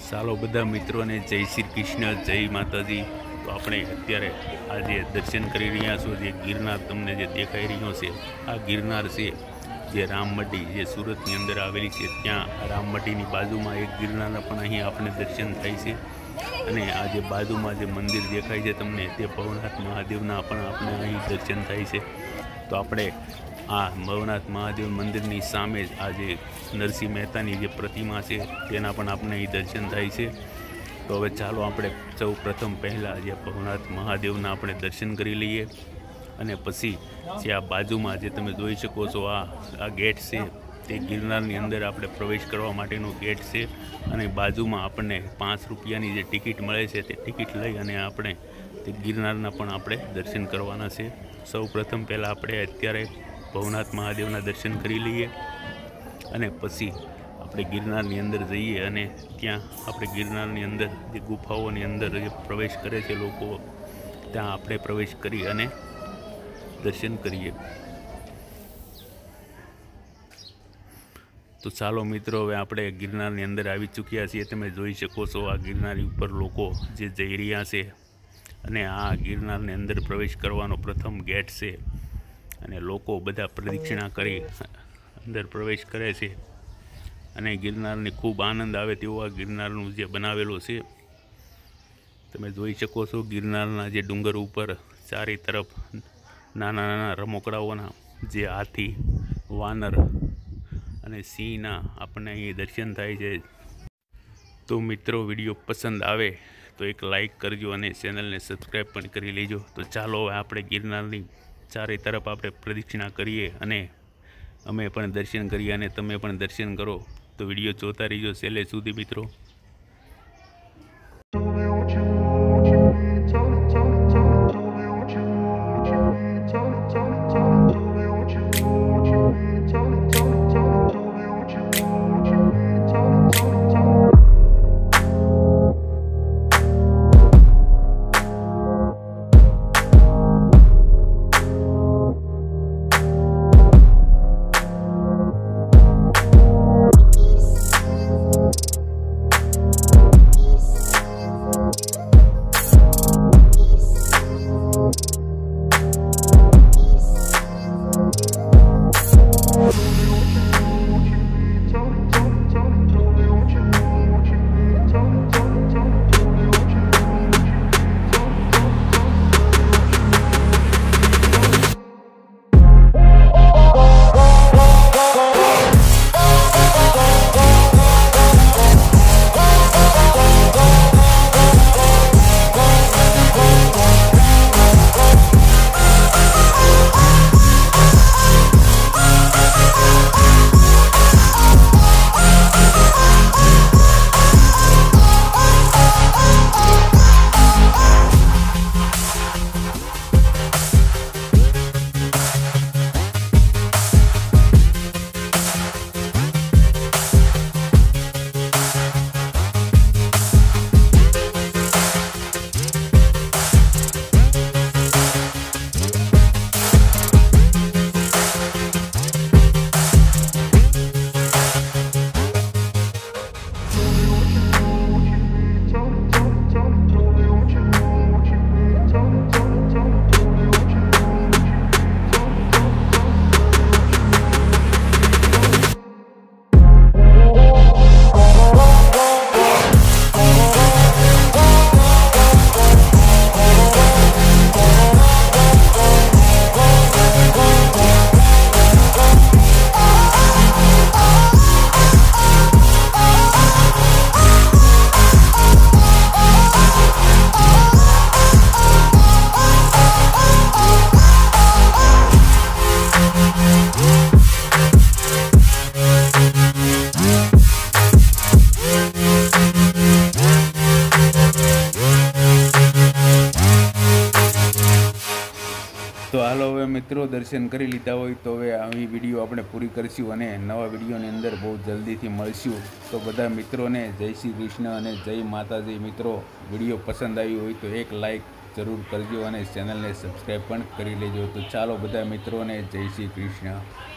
ચાલો બધા મિત્રોને જય શ્રી કૃષ્ણ, જય માતાજી। તો આપણે અત્યારે આજે દર્શન કરી રહ્યા છો। જે ગિરનાર તમને જે દેખાઈ રહ્યો છે આ ગિરનાર છે, જે રામમઢી જે સુરતની અંદર આવેલી છે। ત્યાં રામમઢીની બાજુમાં એક ગિરનારના પણ અહીં આપણે દર્શન થાય છે। અને આ જે બાજુમાં જે મંદિર દેખાય છે તમને, તે ભવનાથ મહાદેવના પણ આપણે અહીં દર્શન થાય છે। તો આપણે આ ભવનાથ મહાદેવ મંદિરની સામે જ આ જે નરસિંહ મહેતાની જે પ્રતિમા છે તેના પણ આપણે અહીં દર્શન થાય છે। તો હવે ચાલો આપણે સૌ પ્રથમ પહેલાં જે ભવનાથ મહાદેવના આપણે દર્શન કરી લઈએ, અને પછી જે આ બાજુમાં જે તમે જોઈ શકો છો આ ગેટ છે, તે ગિરનારની અંદર આપણે પ્રવેશ કરવા માટેનો ગેટ છે। અને બાજુમાં આપણને 5 રૂપિયાની જે ટિકિટ મળે છે તે ટિકિટ લઈ અને આપણે તે ગિરનારના પણ આપણે દર્શન કરવાના છે। સૌ પ્રથમ પહેલાં આપણે અત્યારે ભવનાથ મહાદેવના દર્શન કરી લઈએ, અને પછી આપણે ગિરનારની અંદર જઈએ અને ત્યાં આપણે ગિરનારની અંદર જે ગુફાઓની અંદર જે પ્રવેશ કરે છે લોકો, ત્યાં આપણે પ્રવેશ કરી અને દર્શન કરીએ। તો ચાલો મિત્રો, હવે આપણે ગિરનારની અંદર આવી ચૂક્યા છીએ। તમે જોઈ શકો છો આ ગિરનારી ઉપર લોકો જે જઈ રહ્યા છે, અને આ ગિરનારની અંદર પ્રવેશ કરવાનો પ્રથમ ગેટ છે, અને લોકો બધા પ્રદક્ષિણા કરી અંદર પ્રવેશ કરે છે, અને ગિરનારને ખૂબ આનંદ આવે તેવું આ ગિરનારનું જે બનાવેલું છે। તમે જોઈ શકો છો ગિરનારના જે ડુંગર ઉપર ચારે તરફ નાના નાના રમકડાઓના જે હાથી, વાનર અને સિંહના આપણને અહીં દર્શન થાય છે। તો મિત્રો, વિડીયો પસંદ આવે તો એક લાઈક કરજો અને ચેનલને સબસ્ક્રાઈબ પણ કરી લેજો। તો ચાલો હવે આપણે ગિરનારની ચારે તરફ આપણે પ્રદક્ષિણા કરીએ, અને અમે પણ દર્શન કરીએ અને તમે પણ દર્શન કરો। તો વિડીયો જોતા રહીજો છેલ્લે સુધી મિત્રો। તો હાલો હવે મિત્રો, દર્શન કરી લીધા હોય તો હવે આવી વિડીયો આપણે પૂરી કરીશું, અને નવા વિડીયોની અંદર બહુ જલ્દીથી મળશું। તો બધા મિત્રોને જય શ્રી કૃષ્ણ અને જય માતાજી। મિત્રો, વિડીયો પસંદ આવ્યો હોય તો એક લાઈક જરૂર કરજો અને ચેનલને સબસ્ક્રાઈબ પણ કરી લેજો। તો ચાલો બધા મિત્રોને જય શ્રી કૃષ્ણ।